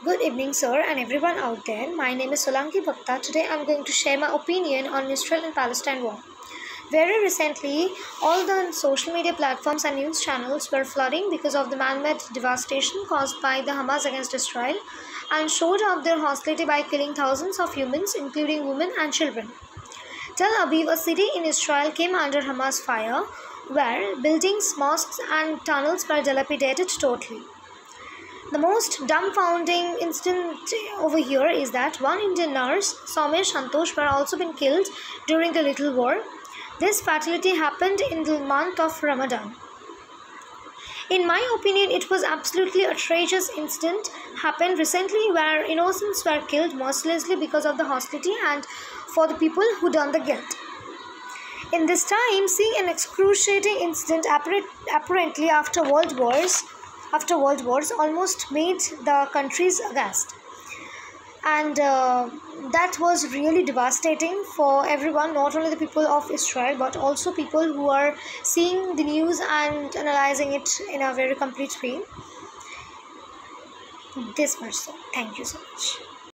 Good evening, sir, and everyone out there. My name is Solanki Bhakta. Today I'm going to share my opinion on Israel and Palestine war. Very recently, all the social media platforms and news channels were flooding because of the man-made devastation caused by the Hamas against Israel and showed off their hostility by killing thousands of humans, including women and children. Tel Aviv, a city in Israel, came under Hamas fire, where buildings, mosques, and tunnels were dilapidated totally. The most dumbfounding incident over here is that one Indian nurse, Soumya Santosh, were also been killed during the Little War. This fatality happened in the month of Ramadan. In my opinion, it was absolutely atrocious incident happened recently where innocents were killed mercilessly because of the hostility and for the people who done the guilt. In this time, seeing an excruciating incident apparently after World Wars almost made the countries aghast. And that was really devastating for everyone, not only the people of Israel, but also people who are seeing the news and analyzing it in a very complete way. This much so. Thank you so much.